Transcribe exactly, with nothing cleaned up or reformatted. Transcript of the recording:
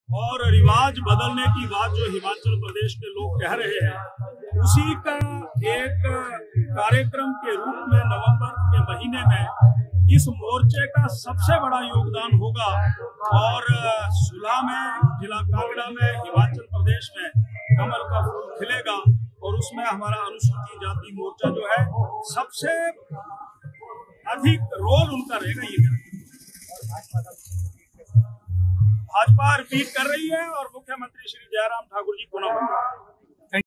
और रिवाज बदलने की बात जो हिमाचल प्रदेश के लोग कह रहे हैं, उसी का एक कार्यक्रम के रूप में नवंबर के महीने में इस मोर्चे का सबसे बड़ा योगदान होगा। और सुलह में, जिला कांगड़ा में, हिमाचल प्रदेश में कमल का फूल खिलेगा और उसमें हमारा अनुसूचित जाति मोर्चा जो है सबसे अधिक रोल उनका रहेगा। ये भाजपा रिपीट कर रही है और मुख्यमंत्री श्री जयराम ठाकुर जी पुनः